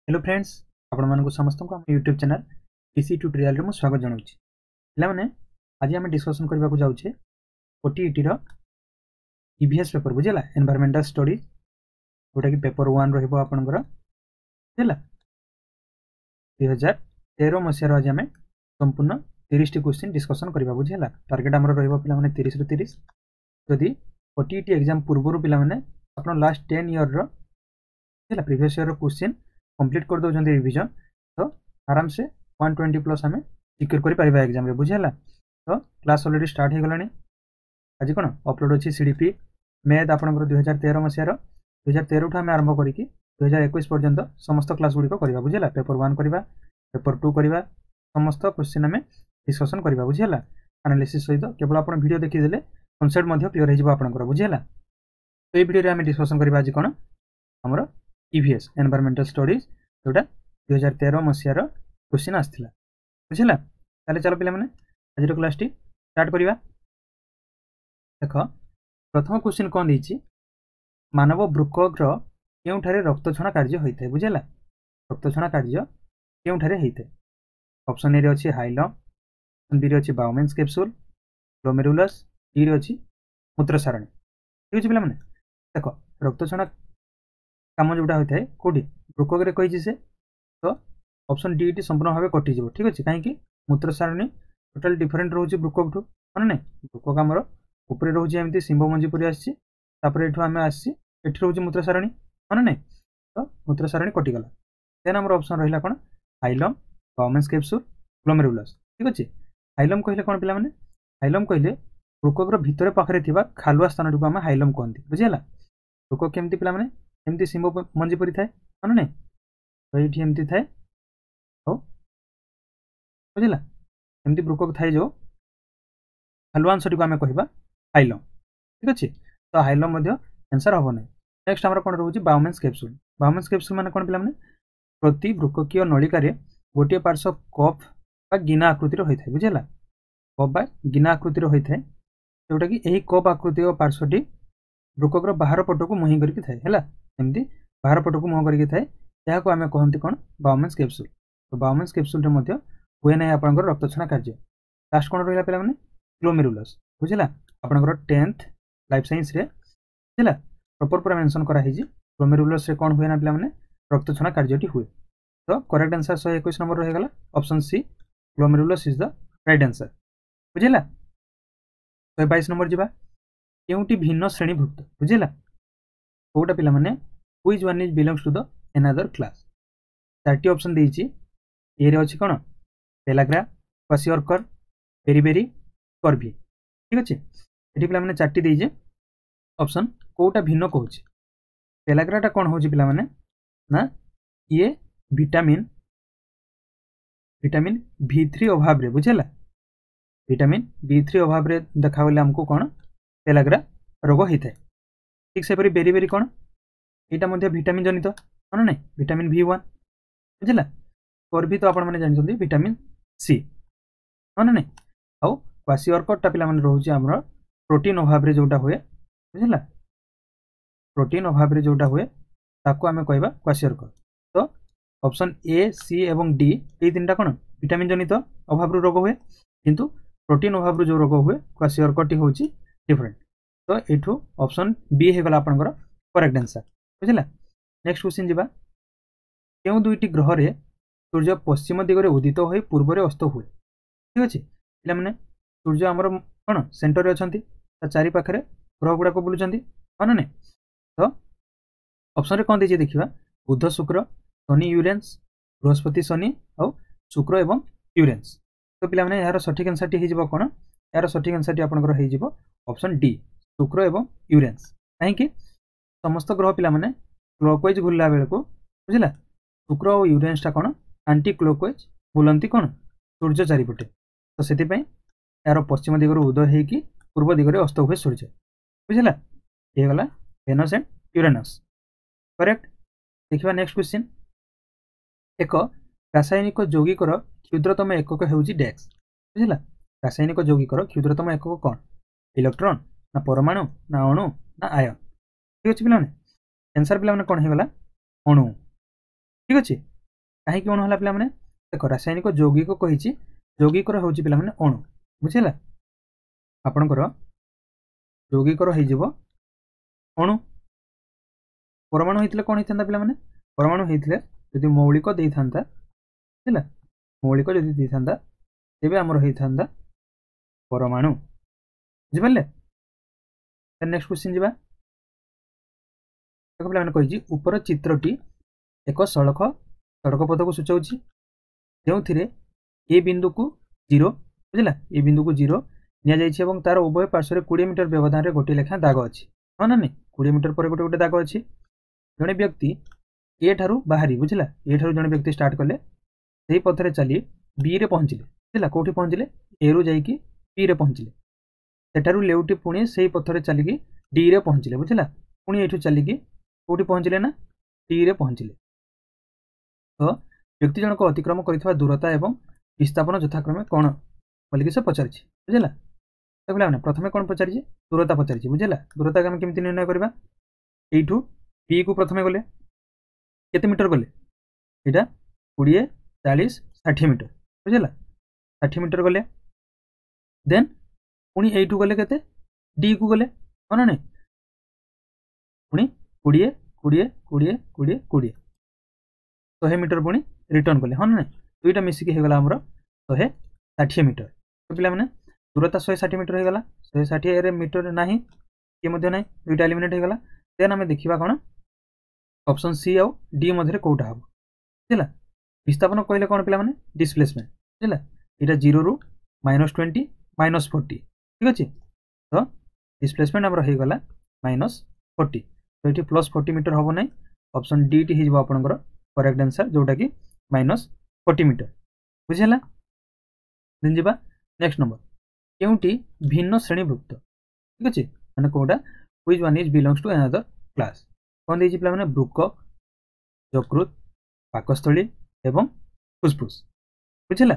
Hello friends आपण समस्त को यूट्यूब चैनल पीसी ट्यूटोरियल में स्वागत जनाऊँ। पे आज आम डिस्कसन करने को जाऊे ओटीईटी ईवीएस पेपर बुझेगा एनवायरमेंटल स्टडीज जोटा कि पेपर 1 रहा बुझेगा 2013 मसीहार आज आम संपूर्ण 30 टी क्वेश्चन डिस्कसन करवा बुझेगा। टार्गेट आम पे 30 रु 30 जदि ओटीईटी एग्जाम पूर्व पे लास्ट 10 ईयर बुझेगा प्रीवियस ईयर क्वेश्चन कंप्लीट कर दो रिविजन तो आराम से 120 प्लस आम सिक्योर कर एग्जाम बुझेगा। तो क्लास ऑलरेडी स्टार्ट हो गलानी। आज कौन अपलोड अच्छी सीडीपी मैथ आपंकर 2013 मसीहार 2013 आम आरंभ करके 2021 पर्यंत समस्त क्लास गुड़िक करवा बुझेगा। पेपर 1 करवा पेपर 2 करवा समस्त क्वेश्चन आम डिस्कसन करवा बुझेगा। एनालिसिस सहित केवल आप वीडियो देखीदे कनसेप्ट क्लियर हो बुझेगा। तो ये वीडियो आम डिस्कसन करवा आज कौन आमर ईवीएस एनवायरमेंटल स्टडीज जोटा 2013 मसीहार क्वेश्चन आसाला बुझेगा। ताले चलो पे आज क्लास टी स्टार्ट करवा। देख प्रथम क्वेश्चन कौन देती मानव बृकग्र क्योंठारे रक्त छणा कार्य होता है बुझेगा। रक्त छणा कार्य क्योंठारे होता है। ऑप्शन ए रे अच्छी हाइलम, ऑप्शन बी रे अच्छी बाउमेन्स कैप्सूल, ग्लोमेरुलस, डी रे अच्छी मूत्रसारणी। ठीक है पे देख रक्त छणा काम जोटा होता है कौटी बृकग्रे कही से तो ऑप्शन डी टी संपूर्ण भाव कटिज। ठीक अच्छे कहीं मूत्रसारणी टोटाल डिफरेन्ट रोचे बृकक ठू मैंने ना बृकक आमर ऊपर रोचे एमती शिंब मंजी परी आम आसी रोचे मूत्रसारणी मैंने ना तो मूत्रसारणी कटिगला। देन आम ऑप्शन रहा कौन हाइलम, बाउमेन्स कैप्सूल, ग्लोमेरुलस। ठीक अच्छे हाइलम कहले कौन पे हाइलम कहले बृकग्र भितर पाखे खालुआ स्थान को आम हाइलम कहते बुझेगा। बृकक केमती पे एमती शिंब मंजी परी थाए मैंने ना तो ये एमती थाए बुझेगा। एमती बृकक थाए जो खालुआ अंश को आम कह हाइलम। ठीक अच्छे तो हाइलम आंसर हम ना। नेक्स्ट आम कौन रोचे बाउमेन्स कैप्सूल। बाउमेन्स कैप्सूल मैंने कौन पे प्रति बृककीय नलिकार गोटे पार्श्व कप बा गिना आकृतिर होता है बुझेगा। कप बा गिना आकृतिर होता है जोटा कि यही कप आकृति पार्श्वटी बृकक्र बाहर पटक मुहीं करके थाए है एमती बाहर पटक मुह करके थाए यहाँ को आम कहते कौन बाउमेन्स कैप्सूल। तो बाउमेन्स कैप्सूल हुए ना आप रक्त छणा कार्य। लास्ट कौन रहा पे ग्लोमेरुलस बुझेगा। आपंकर 10th लाइफ साइंस रे बुझेगा प्रॉपर पूरा मेंशन कराई ग्लोमेरुलस रे कौन हुए ना पे रक्त छणा कार्यटी हुए। तो करेक्ट आंसर 121 नंबर रहीगला option C glomerulus is the right answer बुझेगा। 122 नंबर जावा केउटी भिन्न श्रेणीभुक्त बुझेगा कौटा पिला माने which one is belongs to the another class. 4टी ऑप्शन देइछि ए रे अछि कोन पेलाग्रा, क्वासिओर्कर, बेरीबेरी, कर्भी। ठीक अच्छे ये पिला माने 4टी देइजे ऑप्शन कौटा भिन्न कहूँ। पेलाग्राटा कौन हो पिला माने ना ये विटामिन B3 अभाव रे बुझेला। विटामिन B3 अभाव रे देखावले हमको कौन पेलाग्रा रोग होता है। ठीक से बेरीबेरी कौन यहाँ विटामिन जनित हाँ ना विटामिन B1 बुझेगा। कर्भी तो आपने जानते विटामिन सी हाँ ना आउ क्वासिओर्कटा पिला माने रोचे आमर प्रोटीन अभाव जोटा हुए बुझेगा। प्रोटीन अभाव जोटा हुए ताको आमे कहबा क्वासिओर्कर। तो ऑप्शन ए सी एवं डी ये 3टा कौन विटामिन जनित अभाव रोग हुए किंतु प्रोटीन अभाव जो रोग हुए क्वासिओर्कटी हूँ डिफरेंट। तो ये ऑप्शन बी हो गला आपनकर करेक्ट आंसर बुझेगा। नेक्स्ट क्वेश्चन जीवा क्यों 2टी ग्रह रे सूर्य पश्चिम दिगरे उदित हो पूर्व अस्त हुए। ठीक अच्छे पे सूर्य आमर कौन सेंटर अच्छा चारि पाखे ग्रह गुड़ाक बुलूँ हाँ ना तो ऑप्शन कौन दीजिए देखा बुध शुक्र शनि यूरेन्स बृहस्पति शनि और शुक्र एवं यूरेन्स। तो पे यार सठिक आंसर टी हो कौन यार सठिक आंसर टी आपंकर ऑप्शन डी शुक्र एवं यूरेन्स। कहीं समस्त ग्रह पे क्लॉकवाइज घूरला बेल को बुझेगा शुक्र और यूरेन्सटा कौन आंटी क्लॉकवाइज बुलती कौन सूर्य चारिपटे। तो से यार पश्चिम दिगरे उदय होगी पूर्व दिगरे अस्त हुए सूर्य बुझेगा। ये गला वेनस एंड यूरेनस करेक्ट। देखिए नेक्स्ट क्वेश्चन एक रासायनिक यौगिकर क्षुद्रतम एकक होउछि डैश बुझेगा। रासायनिक यौगिकर क्षुद्रतम एकक कौन इलेक्ट्रॉन ना परमाणु ना अणु ना आयन। ठीक अच्छे पे आंसर पे कौन होगा अणु। ठीक अच्छे कहीं अणु है पे देख रासायनिक यौगिक कही यौगिक हूँ पे अणु बुझेगा आपणकर यौगिकर हो अणु परमाणु होते कौन होता पे परमाणु होते जदि मौलिक दे था मौलिक जदि दे था तेज आमर होता परमाणु बुझिपारे। नेक्स्ट क्वेश्चन जी देखो पे कही ऊपर चित्रटी एक सड़क पथ को सूचाऊँ जो ए बिंदु को 0 बुझला ए बिंदु को 0 नि तार उभय पार्श्व 20 मीटर व्यवधान में गोटे लेखा दाग अच्छी हाँ ना नहीं 20 मीटर पर गोटे गोटे दाग अच्छी जड़े व्यक्ति ए ठारू बाहरी बुझला ए ठारू जड़े व्यक्ति स्टार्ट कले से पथरे चली बी रे पहुँचले बुझला कौटी पहुँचले ए रु जाइकी बी रे पहुँचले सेठारू लेउटी पुणी से पथरे चलिकी डी रे पहुँचले बुझला पुणी एठू चलिकी कौटी पहुँचले ना डी रे पहुँचले तो व्यक्ति जनक अतिक्रम कर दूरता एवं विस्थापन यथाक्रमे कौन बोलिक से पचार बुझला देखो पे प्रथम कौन पचार दूरता पचार बुझला दूरता आम केमी निर्णय करवा यू बी को प्रथम गले केते मीटर गले यहाँ 20 40 60 मीटर बुझला 60 मीटर गले देन पुणी यू गले के डी को गले हाँ ना नहीं पुणी 20 20 20 20 20 100 मीटर पुणी रिटर्न कले हाँ ना नहीं दुईटा मिसिकी होगला आमर 160 मीटर तो पे दूरता 160 मीटर होगला 160 मीटर ना ये ना दुईटा एलिमिनेट होगला देन आम देखा कौन ऑप्शन सी आउ डी मध्य कौटा हम बुझला विस्थापन कहले कौन पे डिस्प्लेसमेंट बुझला यहाँ 0 रु -20 -40 ठीक अच्छे तो डिस्प्लेसमेंट आमर होगला -40 तो ये +40 मीटर हम ना ऑप्शन डी टी हो आपंकर करेक्ट आंसर जोटा कि -40 मीटर बुझेगा देन जी नेक्स्ट नंबर क्योंटी भिन्न श्रेणीभुक्त ठीक अच्छे मैंने कौटा which one is belongs to another class कौन देखिए पे ब्रुक यकृत पाकस्थली एवं फुसफुस बुझेगा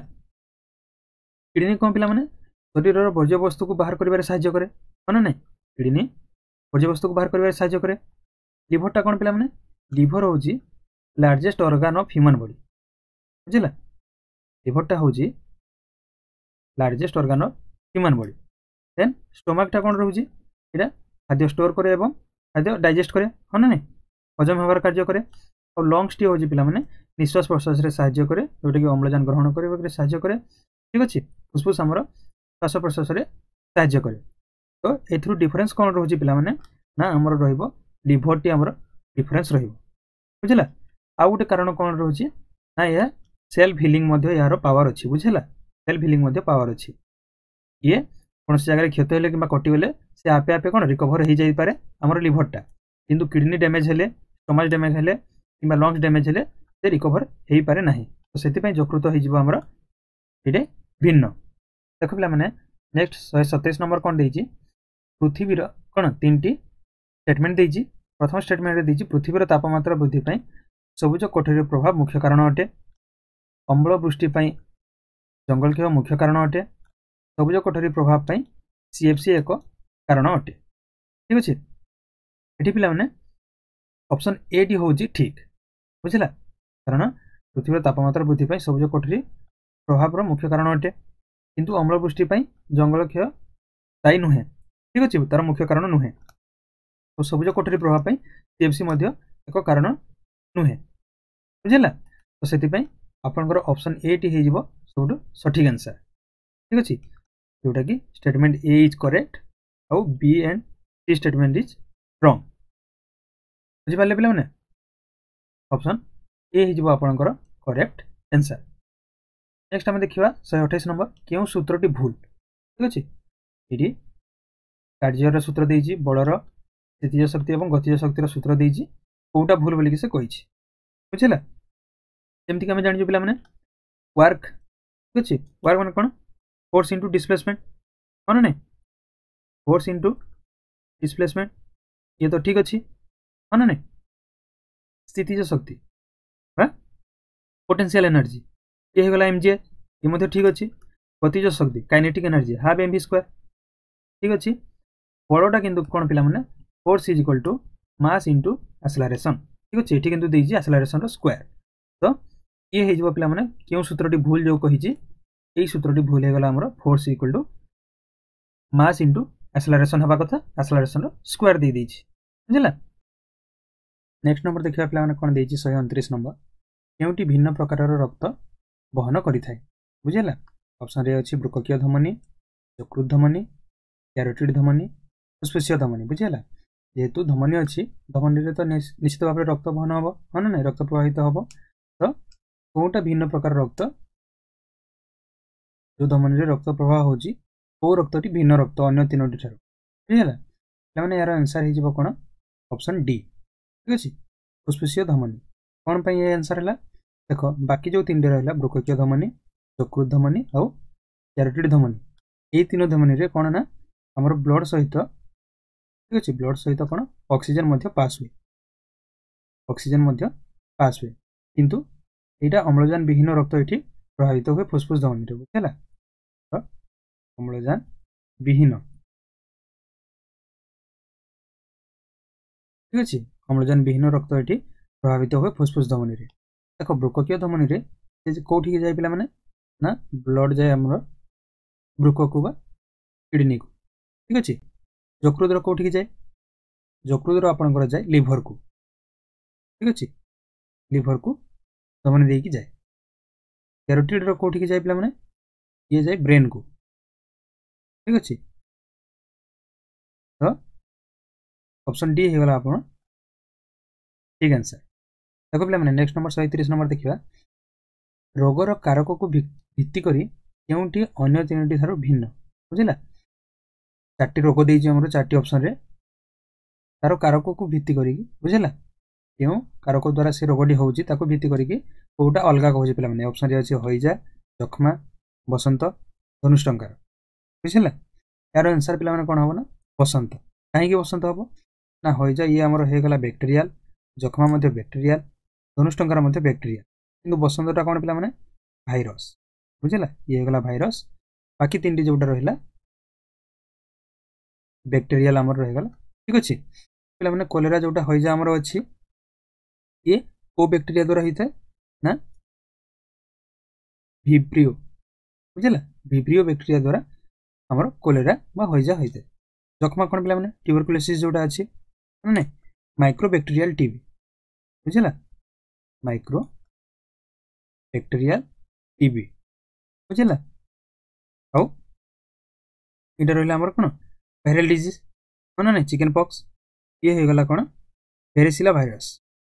किडनी कौन पे शरीर वर्ज्य वस्तु को बाहर कर साहाय्य करे हाँ ना नहीं किडनी वर्ज्य वस्तु को बाहर कर साहाय्य करे लिभरटा कौन पे लिभर हूँ largest organ of human body बुझला लिभरटा हूँ largest organ of human body then स्टोमकटा कौन रोचे यहाँ खाद्य स्टोर करे एवं खाद्य डाइजेस्ट करे हाँ ना नहीं हजम होवार कार्य करे और लंग्स टी हूँ पे निश्वास प्रश्वास साहाय्य करे जोटा कि अम्लजान ग्रहण करने साहाय्य करे ठीक अच्छे फुसफुस आमर श्वास प्रश्वास साहाय्य करे तो एथरू डिफरेन्स कौन रोचे पे ना आमर लिभर टी आमर डिफरेन्स बुझला आउ गोटे कारण कौन रोचे ना यह सेल्फ हिलिंग यार पावर अच्छी बुझेगा सेल्फ हिलिंग पावर अच्छी ये कौन जगह क्षत हेले कि कटिगले से आपे आपे कौन रिकवर हो जापे आमर लिभरटा किंतु किडनी डैमेज हेले स्टोमच डैमेज हेले कि लंग्स डैमेज हेले से रिकवर हो पारे ना तो से यकृत होमर ये भिन्न देख पे मैंने नेक्स्ट 127 नंबर कौन देती पृथ्वीर कौन 3टी स्टेटमेंट देती प्रथम स्टेटमेंट देती पृथ्वीर तापमात्रा वृद्धि सबुज कोठरी प्रभाव मुख्य कारण अटे अम्ल वृष्टि जंगल क्षय मुख्य कारण अटे सबुज कोठरी प्रभाव सीएफसी एक कारण अटे ठीक अच्छे ये पे ऑप्शन ए टी हूँ ठीक बुझला कारण पृथ्वी तापमात्रा वृद्धि सबुज कोठरी प्रभाव मुख्य कारण अटे किंतु अम्ल वृष्टि जंगल क्षय दायी नुहे ठीक अच्छे तार मुख्य कारण नुहे तो सबुज कोठरी प्रभाव सीएफसी एक कारण नुहे बुझेगा तो से आपंकर ऑप्शन ए टी हो सब सठिक आंसर ठीक अच्छे जोटा कि स्टेटमेंट ए इज करेक्ट आउ B and C statement is wrong बुझिपारे पे मैंने ऑप्शन ए हो आपंकर करेक्ट आंसर नेक्स्ट आम देखा 128 नंबर क्यों सूत्रटी भूल ठीक अच्छे ये कार्यर सूत्र देती बलर स्थितिज शक्ति और गतिज शक्तिर सूत्र देती कौटा भूल बोलिक से कही बुझेगा जमीक आम जानी पे वर्क ठीक अच्छे वर्क मैंने कौन फोर्स इंटू डिस्प्लेसमेंट हाँ ना नहीं फोर्स इंटू डिस्प्लेसमेंट ये तो ठीक अच्छे हाँ ना नहीं स्थितिज शक्ति पोटेंशियल एनर्जी ये होगा एमजीए ये ठीक अच्छे गतिज शक्ति kinetic energy half M square ठीक अच्छे बलटा किंतु कौन पे force is equal to mass into acceleration ठीक अच्छे ये किंतु देजी एक्सेलरेशन स्क्वायर तो ये हो पिला माने क्यों सूत्रटी भूल जो कही यही सूत्रटी भूल हो गला हमर force equal to mass into acceleration हवा कथा एक्सेलरेशन स्क्वायर दे दी बुझला। नेक्स्ट नंबर देखिए पिला माने कोन देछि 129 नंबर केउटी भिन्न प्रकार रक्त वहन करिथाय बुझला। ऑप्शन रे अछि ब्रुककीय धमनी, यकृत धमनी, कैरोटिड धमनी, फुस्फुसीय धमनी बुझला। जेहेतु धमनी अच्छी धमनी रे तो निश्चित भाव रक्त वहन हम हाँ ना रक्त प्रवाहित हम तो कौटा भिन्न प्रकार रक्त जो धमनी रे रक्त प्रवाह होची को रक्तटी भिन्न रक्त अन्य तीनोटी ठार बुझला। मैंने यार आंसर हो कौन ऑप्शन डी ठीक अच्छे फुस्फुसीय धमनी। कौन पर ये आंसर है देख बाकी जो तीन रहा ब्रुककीय धमनी, यकृत धमनी और कैरोटिड धमनी ये तीन धमनी रे कौन ना आमर ब्लड सहित ठीक अच्छे ब्लड सहित कौन ऑक्सीजन मध्य पास हुए ऑक्सीजन मध्य पास हुए किंतु यहाँ अम्लजान विहीन रक्त ये प्रभावित हुए फुस्फुस धमनी रे बुझला। अम्लजान विहीन ठीक अच्छे अम्लजान विहीन रक्त ये प्रभावित हुए फुस्फुस धमनी रे। देख ब्रुककीय धमनी रे कौटी जाए पिला माने ना ब्लड जाए आमर ब्रुक को बा किडनी को ठीक अच्छे। यकृत कौटी जाए यकृत आपंकर जाए लिभर को ठीक अच्छे लिभर को धमनी देकी जाए। कैरोटिड कौटी जाए पिला माने ये जाए ब्रेन को ठीक अच्छे। तो ऑप्शन डी हो गला आपन ठीक आंसर। देखो पिला माने नेक्स्ट नंबर 130 नंबर देखिबा रोगर कारक को भित्ति करी केउंटी अन्य तीनोटी थारो भिन्न बुझिला। चारटी रोग देइछि हमरो चारटी ऑप्शन रे तारो कारक को भित्ति करी बुझिला क्यों कारक द्वारा से रोगटी होउछि ताको भित्ति करी कोटा अलगा कहउछि पिला माने। ऑप्शन रे अछि होइजा, जखमा, बसंत, धनुष्टंकार बुझिला। यार आंसर पिला माने कोन होबो ना बसंत। काहे कि बसंत होबो ना होइजा ये हमरो हे गला बैक्टीरियल, जखमा मध्ये बैक्टीरियल, धनुष्टंकार मध्ये बैक्टीरियल किंतु बसंतटा कोन पिला माने भाइरस बुझिला। ये गला भाइरस बाकी तीनटी जोटा रहिला बैक्टीरियल हमर रह गला ठीक अछि। पिला माने कोलेरा जोटा होइजा हमरो अछि ये को बैक्टीरिया द्वारा हिता ना विब्रियो बुझिला। विब्रियो बैक्टीरिया द्वारा हमर कोलेरा बा होइजा होइते। जखमा कोन पिला माने ट्यूबरकुलोसिस जोटा अछि माने माइक्रोबैक्टीरियल टीबी बुझिला। माइक्रो बैक्टीरियल टीबी बुझिला। आउ इटा रहला हमर कोन वायरल डिजीज माने नै चिकन पॉक्स ये हे गला कोन वेरिसिला भाइरस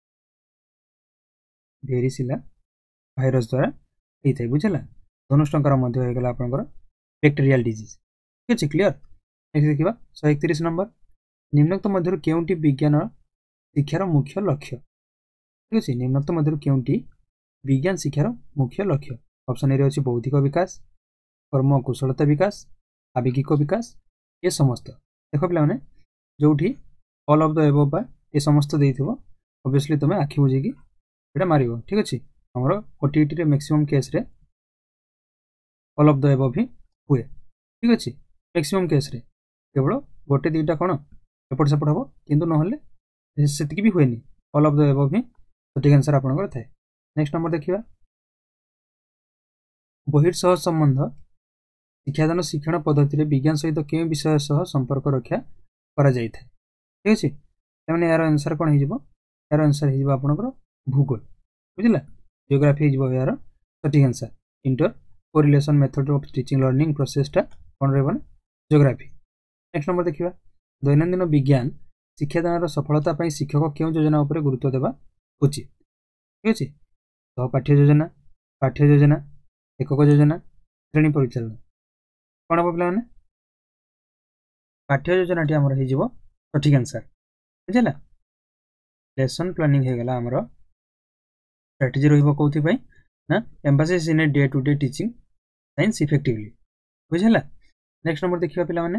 द्वारा होता बुझला। धनुष्टंकार मध्य हो गला आपनकर बैक्टीरियल डिजीज ठीक अछि क्लियर। नेक्स्ट देखिबा 131 नंबर निम्नोक्त मध्य केउंटी विज्ञान शिक्षार मुख्य लक्ष्य ठीक अछि। निम्नोक्त मध्य केउंटी विज्ञान शिक्षार मुख्य लक्ष्य। ऑप्शन ए रे अछि बौद्धिक विकास, कर्म कुशलता विकास, आवेगिक विकास ये समस्त। देखो पिला माने जोठी ऑल ऑफ द एबव बा ये समस्त देइथिबो ऑब्वियसली तुमे आखि बुझी कि एटा मारिबो ठीक अछि। हमर ओटीटी रे मैक्सिमम केस रे ऑल ऑफ द एबव ही हुए ठीक अछि। मैक्सिमम केस रे केवल गोटे दुईटा कोन एपट सेपट हबो किंतु न होले सेतिकी भी हुएनी ऑल ऑफ द एबव ही सटीक आंसर आपनकर थाए। नेक्स्ट नंबर देखिबा बहिर्सह संबंध शिक्षादान शिक्षण पद्धति रे विज्ञान सहित के विषय सह संपर्क रक्षा करा जाय थाए ठीक अछि। माने यार आंसर कोन हिजबो यार आंसर हिजबो आपनकर भूगोल बुझिला। जियोग्राफी हिजबो यार सटीक answer. Inter correlation method of teaching learning process टा कोन रहबो जियोग्राफी। नेक्स्ट नंबर देखिबा दैनंदिन विज्ञान शिक्षादान सफलता पई शिक्षक केउ योजना ऊपर गुरुत्व देबा उचित ठीक अछि। सहपाठ्य योजना, पाठ्य योजना, एकक योजना, श्रेणी परिचालन कोन हो पिला माने पाठ्य योजना टी हमर हे जिवो सटीक आंसर बुझिला। लेसन प्लानिंग हे गला हमर स्ट्रेटजी रहिबो कोथि पई ना emphasis in day to day teaching science effectively बुझिला। नेक्स्ट नंबर देखिबा पिला माने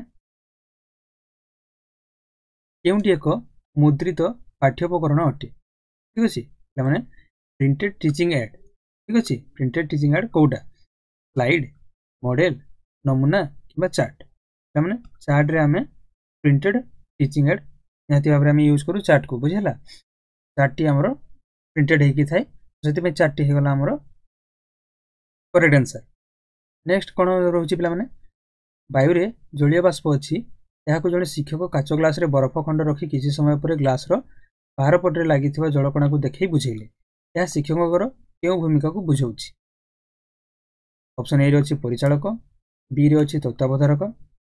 केउंटी एक मुद्रित पाठ्योपकरण अटे ठीक अछि। पिला माने प्रिंटेड टीचिंग एड ठीक अछि। प्रिंटेड टीचिंग एड कोडा स्लाइड, मॉडल, नमूना किबा चार्ट पिला माने चार्ट रे हमें प्रिंटेड टीचिंग एड निहाती भाबरे हम यूज करू चार्ट को बुझिला। चार्ट टी हमरो प्रिंटेड हे कि थाए से चार्टी होगा आमर करेक्ट आंसर। नेक्स्ट कौन रोचे पे वायु जलीय बाष्प अच्छी यहाँ जड़े शिक्षक काच ग्लास रे बरफ खंड रखी किसी समय पर ग्लास बाहर पटे लगी जलकणा को देखई बुझेले यह शिक्षक क्यों भूमिका को बुझाऊँ। ऑप्शन ए रे अच्छी परिचालक, बी रे अच्छी तत्वावधारक,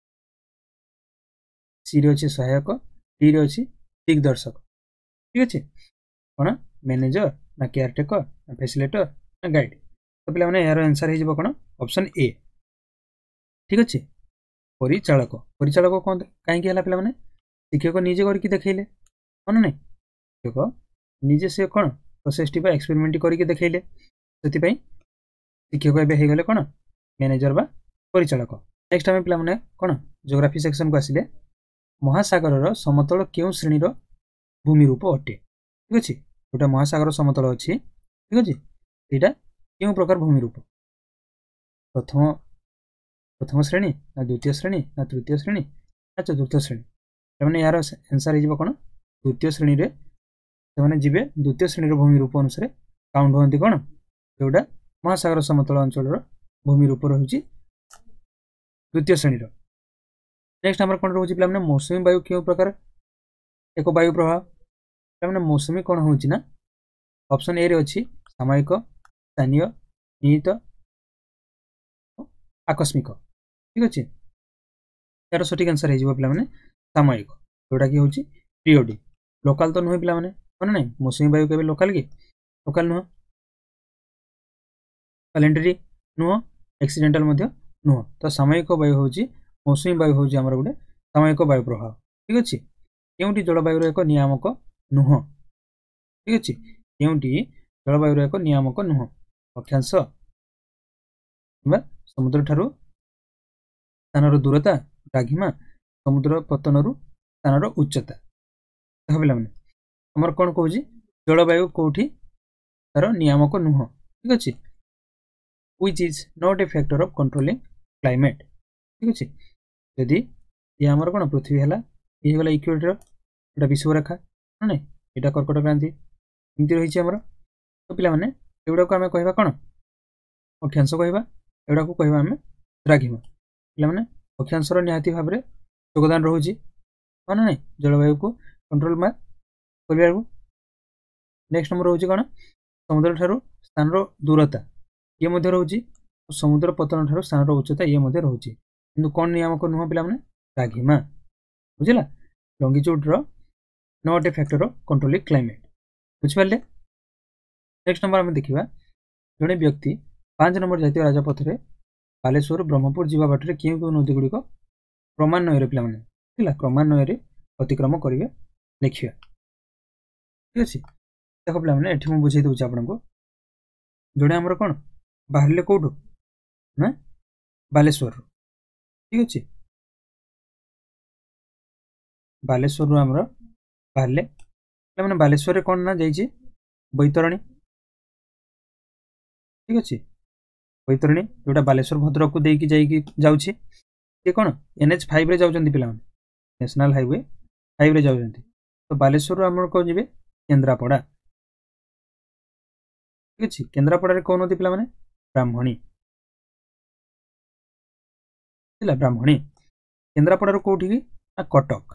सी रे अच्छी सहायक, डी रे अच्छी दिग्दर्शक। ठीक अच्छे कौन मैनेजर ना केयरटेकर ना फैसिलिटेटर ना गाइड। तो पे यार आंसर हो कौन ऑप्शन ए। ठीक अच्छे परिचालक परिचालक कौन कहीं पे शिक्षक निजे करके देखले मन ना शिक्षक निजे से कौन प्रोसेस टी एक्सपेरिमेंट करके देखले से शिक्षक ए गले कौन मैनेजर बा परिचालक। नेक्स्ट आम पे कौन जियोग्राफी सेक्शन को आसिले महासागर समतल क्यों श्रेणीर भूमि रूप अटे। ठीक अच्छे गोटे महासागर समतल अच्छी ठीक अच्छे यहाँ क्यों प्रकार भूमि रूप प्रथम प्रथम श्रेणी ना द्वितीय श्रेणी ना तृतीय श्रेणी ना चतुर्थ श्रेणी मैंने यार आंसर हो कौन द्वितीय श्रेणी रे से जीवे द्वितीय श्रेणी भूमि रूप अनुसार काउंट होती कौन जोटा महासागर समतल अंचल भूमि रूप रही द्वितीय श्रेणी। नेक्स्ट आम कौन रोचे पे मौसुमी वायु क्यों प्रकार एक वायु प्रभाव पे मौसुमी कौन हो ऑप्शन ए रे अच्छी सामयिक, स्थानीय, निहित, आकस्मिक। ठीक अच्छे यार सठिक आंसर हो पे सामयिक जोटा कि हूँ पीरियोडिक लोकाल तो नुहे पे मैंने ना मौसुमी वायु के लोकाल कि लोकाल नुह कैलेंडरी नुह एक्सीडेंटल नुह तो सामयिक वायु हूँ मौसुमी वायु हूँ आम गोटे सामयिक वायु प्रभाव। ठीक अच्छे क्योंटी जलवायु एक नियामक नुह। ठीक अच्छे क्योंटी जलवायु एक नियामक नुह अक्षांश समुद्र ठारू स्थान दूरता द्राघिमा समुद्र पतन स्थान उच्चता। देख पे आमर कौन कौच जलवायु कौटी तार नियामक नुह। ठीक अच्छे which is not a factor of controlling climate। ठीक अच्छे जदि ये आमर कौन पृथ्वी है ये गला इक्वेटर एटा विषुवरेखा ना यहाँ कर्कट क्रांति एमती रही आमर तो पे एगुड़ा को आम कह कौन अक्षांश कहवा एगुड़ा को कहवा आम द्राघिमा पे अक्षांशर निहाती भाव में योगदान रोचे हाँ ना जलवायु को कंट्रोल कर। नेक्स्ट नंबर रोचे कौन समुद्र ठारू स्थान दूरता ये रोचे समुद्र पतन ठारू स्थान उच्चता ये रोचे कि कौन नियामक नुह पे द्राघिमा बुझला longitude not a factor of controlling climate बुझिपारे। नेक्स्ट नंबर आम देखा जड़े व्यक्ति 5 नंबर जातीय राजपथ में बालेश्वर ब्रह्मपुर जीवा बाटर क्यों क्यों नदी गुड़िक क्रमान्वय पे क्रमान्वय अतिक्रम करेंगे लिखा। ठीक अच्छे देख पे ये मुझे बुझे दूसरी आपन को जोड़े आमर कौन बाहर कौटू ना बालेश्वर। ठीक अच्छे बालेश्वर आमर बाहर पे बालेश्वर कौन ना जाइए बैतरणी। ठीक अच्छे बैतरणी जोटा बालेश्वर भद्रक को देकी जाऊँगी ये कौन NH 5 रे जाऊँच पे नेशनल हाईवे 5 रे जाऊँ तो बालेश्वर आम कौन जी केन्द्रापड़ा। ठीक अच्छे केन्द्रापड़ा कौन नदी पे ब्राह्मणी ब्राह्मणी केन्द्रापड़ा कौटी ना कटक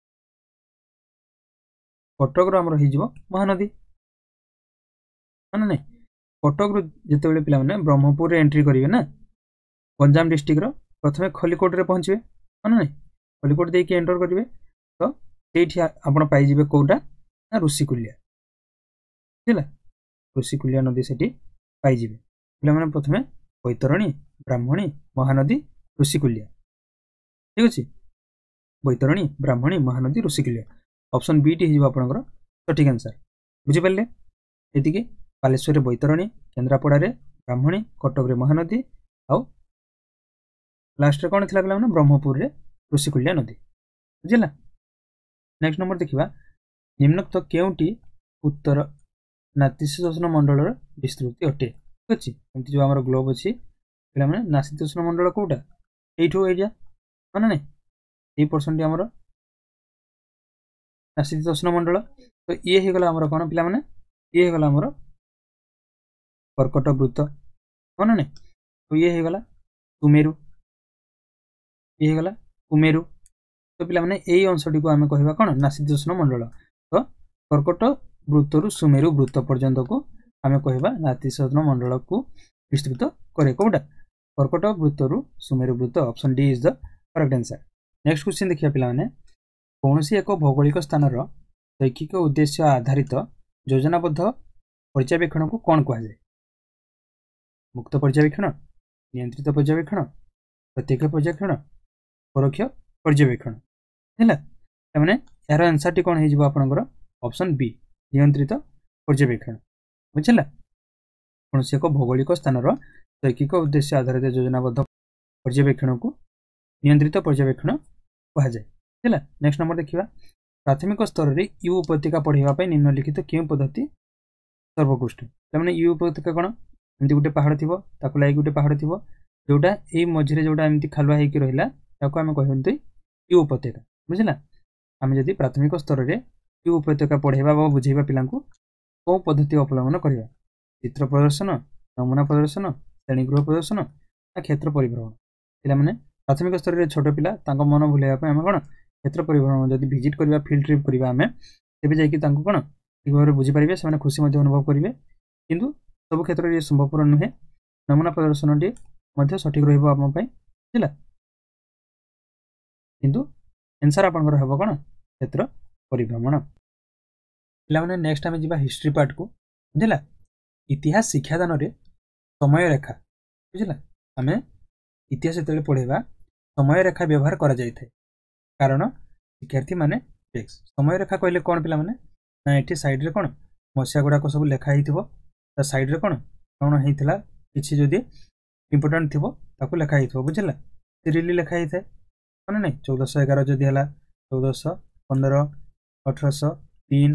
कटक आमर हो महानदी ना कटक जिते पे ब्रह्मपुर एंट्री करेंगे ना गंजाम डिस्ट्रिक्ट प्रथम खलिकोट रे पहुँचे हाँ ना खलिकोट देकी एंटर करेंगे तो ये आप पाइबे कौटा ना ऋषिकुलिया ऋषिकुलिया नदी से पाइबे पे प्रथम बैतरणी ब्राह्मणी महानदी ऋषिकुलिया। ठीक अच्छे बैतरणी ब्राह्मणी महानदी ऋषिकुलिया ऑप्शन बी टी हो सठिक आंसर बुझिपारे। ये बालेश्वर बैतरणी केन्द्रापड़ा ब्राह्मणी कटक महानदी आउ लास्ट कौन थी पे ब्रह्मपुर ऋषिकुलिया नदी बुझेगा। नेक्स्ट नंबर देखा निम्नोक्त केउटी उत्तर नातिशीतोष्ण मंडल विस्तृति अटे। ठीक अच्छे एमती जो आम ग्लोब अच्छी पे नातिशीतोष्ण मंडल कौटा यू एरिया हाँ ना ये परसेंट आमर नातिशीतोष्ण मंडल तो ये होगला कौन पे ये होगला कर्कट वृत्त हाँ ना नहीं तो ये हो गला सुमेरु ये हो गला कुमेरु तो पिला माने एई अंशटी को आमे कहबा कोन नासिदोष्ण मंडल तो कर्कट वृत्तरु सुमेरु वृत्त पर्यंत को आमे कहबा नासिदोष्ण मंडल को विस्तृत करे कोडा कर्कट वृत्तरु सुमेरु वृत्त option D is the correct answer next question देखिया पिला माने कोनोसी एक भौगोलिक स्थान रो शैक्षिक उद्देश्य आधारित योजनाबद्ध पर्यवेक्षण को कौन कहा जाए मुक्त पर्यवेक्षण नियंत्रित पर्यवेक्षण प्रत्यक्ष पर्यवेक्षण परोक्ष पर्यवेक्षण है मैंने यार आंसर टी कौन हो आपंकर ऑप्शन बी नियंत्रित पर्यवेक्षण बुझला कौन एक भौगोलिक स्थान शैक्षिक उद्देश्य आधारित योजनाबद्ध पर्यवेक्षण को नियंत्रित पर्यवेक्षण कहा जाए है नेक्स्ट नंबर देखा प्राथमिक स्तर में यू उपत्यका पढ़ाई निम्नलिखित क्यों पद्धति सर्वोत्कृष्ट तमें यू उपत्यका कौन एमती गोटे पहाड़ थी लगे गोटे पहाड़ थी जोटा ये मझे जोटा एमती खालुआ होकर रहा आम कहते यू उपत्यका बुझला आम जदि प्राथमिक स्तर में यू उपत्यका पढ़ाइबा बुझेबा पिला कौ पद्धति अवलम्बन करवा चित्र प्रदर्शन नमूना प्रदर्शन श्रेणीगृह प्रदर्शन ना क्षेत्र परिभ्रमण पे प्राथमिक स्तर में छोट पिला मन भुलाइवाई आम कौन क्षेत्र परिभ्रमण जब भिजिट करवा फिल्ड ट्रिप करवा आम तेज जाकि कौन ठीक भाव बुझीपारे से खुशी अनुभव करेंगे किंतु सब क्षेत्र में संभवपर नुहे नमूना प्रदर्शन टी सठिक रहा किंतु आंसर आपंकर हम कौन क्षेत्र परिभ्रमण पे नेक्स्ट आम जा हिस्ट्री पार्ट को बुझला इतिहास शिक्षादान रे समय रेखा बुझला आम इतिहास जो पढ़ेबा समय रेखा व्यवहार करा जाय थे कारण शिक्षार्थी माने टेक्स्ट समय रेखा कहले कौन पिला माने ना एठी साइड रे कौन मसिया गुड़ाक सब लेखा ही साइड रे कौन कौन होता किसी जदि इंपोर्टाट थी लेखा ही बुझला सीरियली लेखा ही थाए मैंने नहीं 1411 जदि है 1415 1803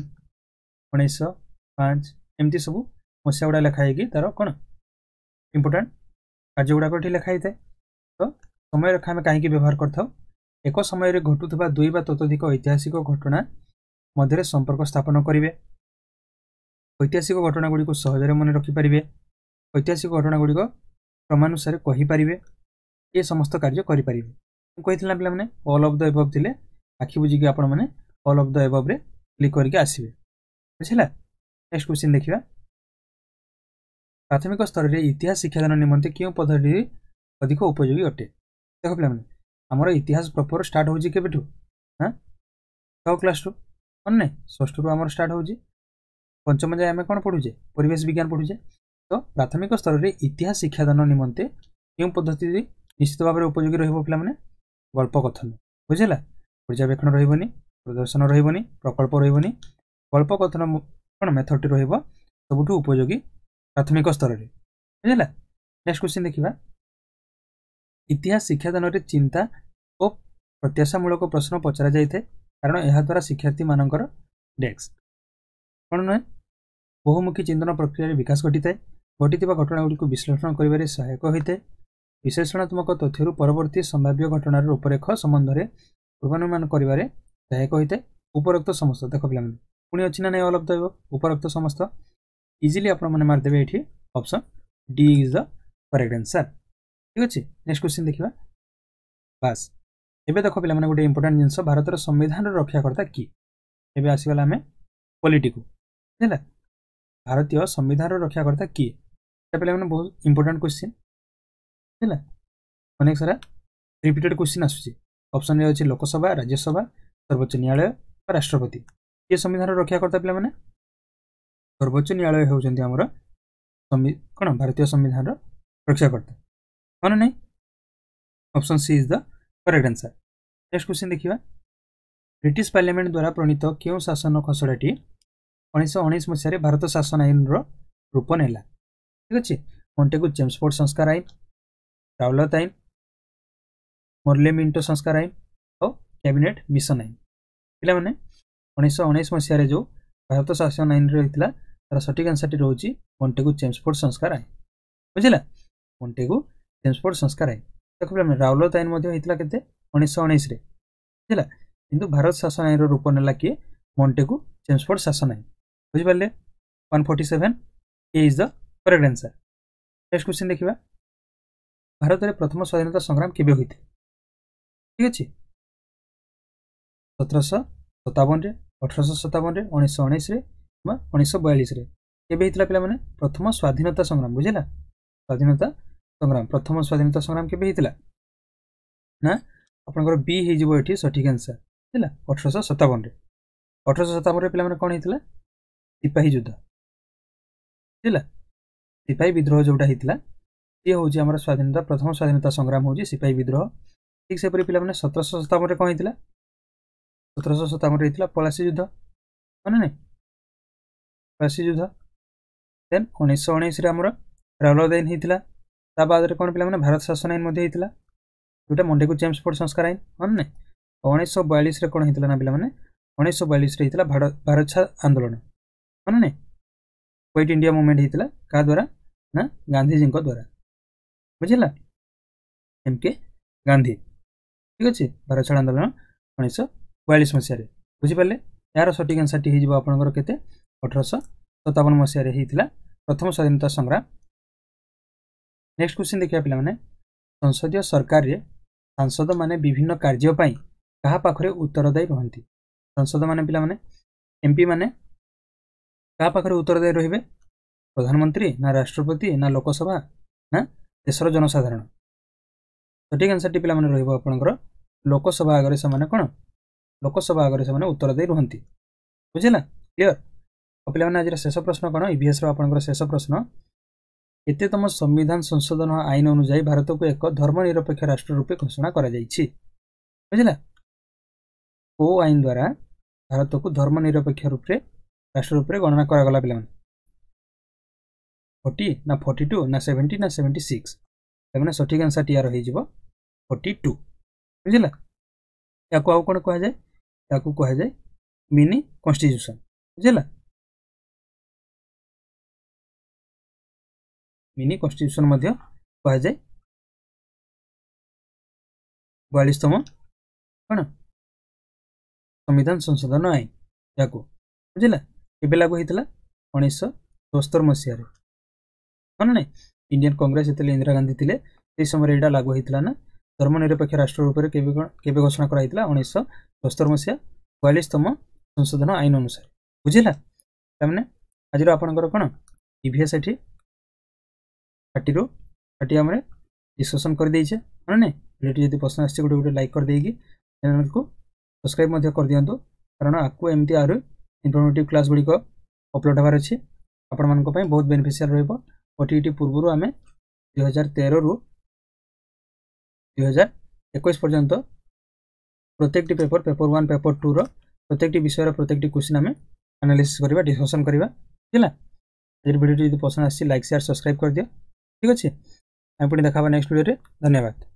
1905 एमती सब मसिया गुड़ा लेखाई तार कौन इंपोर्टाट कार्य गुड़ाक लेखा ही थाए तो समय रेखा आम कहीं व्यवहार कर एक समय घटुवा दुई बा ततोधिक ऐतिहासिक घटना मध्य संपर्क स्थापन करेंगे ऐतिहासिक घटना गुड़ी को सहजरे मन रखिपारे ऐतिहासिक घटना गुड़िक क्रमानुसार कहींपारे ये समस्त कार्य करें कही पे ऑल ऑफ द एबव थे आखि बुझिकी आपण मैंने ऑल ऑफ द एबव रे क्लिक करके आसवे बुझला नेक्स्ट क्वेश्चन देखा प्राथमिक स्तर में इतिहास शिक्षादान निमंते क्यों पद्धति अधिक उपयोगी अटे देख पे आमर इतिहास प्रॉपर स्टार्ट हो केबेठू हाँ 6 क्लास रू ना 6 रू आम स्टार्ट हो पंचम जाए आम कौन पढ़ुचे परिवेश विज्ञान पढ़ुचे तो प्राथमिक स्तर में इतिहास शिक्षादान निमंते क्यों पद्धति निश्चित भाव में उपयोगी रहा गल्प कथन बुझेगा पर्यवेक्षण रही प्रदर्शन रही प्रकल्प रही गल्प कथन कौन मेथड सबुठ उपयोगी प्राथमिक स्तर में बुझेगा नेक्स्ट क्वेश्चन देखा इतिहास शिक्षादान में चिंता और प्रत्याशामूलक प्रश्न पचरा जाए कारण यह द्वारा शिक्षार्थी मानकर डेस्क कौन नुहे बहुमुखी चिंतन प्रक्रिया विकास घटी है घटी घटना गुड़ी विश्लेषण कर सहायक होता है विश्लेषणात्मक तथ्य परवर्ती संभाव्य घटनार रूपरेख संबंध में पूर्वानुमान कर सहायक होता है उपरोक्त समस्त देख पे पुणी अच्छी ना नहीं ऑल ऑफ द उपरोक्त समस्त इजिली आप मारिदेवे ये option D is the correct answer ठीक अच्छे नेक्स्ट क्वेश्चन देखा बास एबे देख पे गोटे इंपोर्टेंट जिनस भारतर संविधान रक्षाकर्ता किए एबे आसीगला आम पॉलिटिको है भारतीय संविधान रक्षाकर्ता किए पे बहुत इंपोर्टेंट क्वेश्चन है अनेक सारा रिपीटेड क्वेश्चन आसूँ ऑप्शन ए अच्छे लोकसभा राज्यसभा सर्वोच्च न्यायालय और राष्ट्रपति ये संविधान रक्षाकर्ता पे सर्वोच्च न्यायालय होउछन्ति हमर कौन भारतीय संविधान रक्षाकर्ता हाँ नहीं option C is the correct answer next question देखा ब्रिटिश पार्लियामेंट द्वारा प्रणीत क्यों शासन खसड़ाटी 1919 मसीह भारत शासन आईन रूप नेला ठीक अच्छे मॉन्टेगु चेम्सफोर्ड संस्कार आईन राउलत आईन मोर्ले मिंटो संस्कार आईन और कैबिनेट मिशन आईन पे 1919 मसीह जो भारत शासन आईन रही तार सठिक आंसर रोचे मॉन्टेगु चेम्सफोर्ड संस्कार आईन बुझला मॉन्टेगु चेम्सफोर्ड संस्कार आईन देख पे राउलत आईन के 1919 बुझला किंतु भारत शासन आईन रूप नेला किए मॉन्टेगु चेम्सफोर्ड शासन आईन बुझिपारे 147 A is the correct answer. Next question देखिबा भारत रे प्रथम स्वाधीनता संग्राम केबे होइते ठीक अछि 1757 रे 1857 रे 1919 रे वा 1942 रे केबे हितला पिला माने प्रथम स्वाधीनता संग्राम बुझिला स्वाधीनता संग्राम प्रथम स्वाधीनता संग्राम केबे हितला ना आपनकर बी हे जिवो एठी सठिक आंसर बुझिला 1857 रे 1857 रे पिला माने कोन हितला सिपाही युद्ध बुझिला सिपाही विद्रोह जोटा हितला ये हूँ आम स्वाधीनता प्रथम स्वाधीनता संग्राम हूँ सिपाही विद्रोह ठीक से पे पे 1757 रे कौन होता 1757 होता पलासी युद्ध माने नहीं पलासी युद्ध देन 1919 आमर राउरकेला आईन होता बाद कौन पे भारत शासन आईन होता जोटा मंडेकु चेम्सफोर्ड संस्कार आईन मान नहीं 1942 कौन होता ना पे 1942 होता भारत छाड़ आंदोलन मान नहीं क्विट इंडिया मूवमेंट होता क्या द्वारा ना गांधीजी द्वारा बुझिला एमके गांधी ठीक अच्छे भारत छाड़ आंदोलन 1942 मसीह बुझिपारे यार सठिक आंसर टी हो आपंकर के 1857 मसीह प्रथम स्वाधीनता संग्राम। नेक्स्ट क्वेश्चन देखिए पे संसदीय सरकार रे सांसद माने विभिन्न कार्यपाई क्या पाखे उत्तरदायी रहती सांसद माने पिला माने एमपी माने क्या पाखे उत्तरदायी रहिबे प्रधानमंत्री ना राष्ट्रपति ना लोकसभा ना देशर जनसाधारण सठिक आंसर टी पिला माने रहिबो आपनकर लोकसभा आगरे से माने कोन लोकसभा आगरे से माने उत्तरदायी रहती बुझिला क्लियर तो पिला माने आज शेष प्रश्न कोन ईवीएस रो आपनकर शेष प्रश्न एतेतम संविधान संशोधन आईन अनुसार भारत को एक धर्मनिरपेक्ष राष्ट्र रूपे घोषणा करा जाइछि बुझिला ओ आईन द्वारा भारत को धर्मनिरपेक्ष रूपे राष्ट्र रूपे गणना करा गला पिला 40 ना 42 ना 70 ना 76 मैंने सठिक आंसर टी हो 42 बुझिला या को आउ कोन कहा जाए या को कहा जाए मिनी कॉन्स्टिट्यूशन बुझिला मिनी कॉन्स्टिट्यूशन मध्य कहा जाए 42तम कौन संविधान संशोधन आईन या को बुझिला केबे लागू होइतला 1972 मसीह रे माने नहीं इंडियन कांग्रेस इतले इंदिरा गांधी थिले से समय एटा लागू होइतला ना धर्मनिरपेक्ष राष्ट्र रूप केबे घोषणा करा होइतला 1972 मसीह 42तम संशोधन आईन अनुसार बुझिला तमने आज आपनकर कोन ईवीएस एठी 30 रो 30 हमरे डिस्कशन कर देइछे माने नहीं वीडियो जदी पसंद आछे गोटे लाइक कर देगी चैनल को सब्सक्राइब मध्य कर दियंतु कारण आपको एमती आरो इन्फॉर्मेटिव क्लास गुडी को अपलोड होबार अछि आपण मान को पय बहुत बेनिफिशियल रहइबो ओटीटी पूर्वरु आमे 2013 रु 2021 पर्यंत प्रत्येक पेपर 1 पेपर 2 रो प्रत्येक विषय रो प्रत्येक क्वेश्चन आमे एनालिसिस करबा डिस्कशन करबा थिला ए वीडियो जदी पसंद आछि लाइक शेयर सब्सक्राइब कर दियो ठीक अछि हम पुणी देखा नेक्स्ट वीडियो रे धन्यवाद।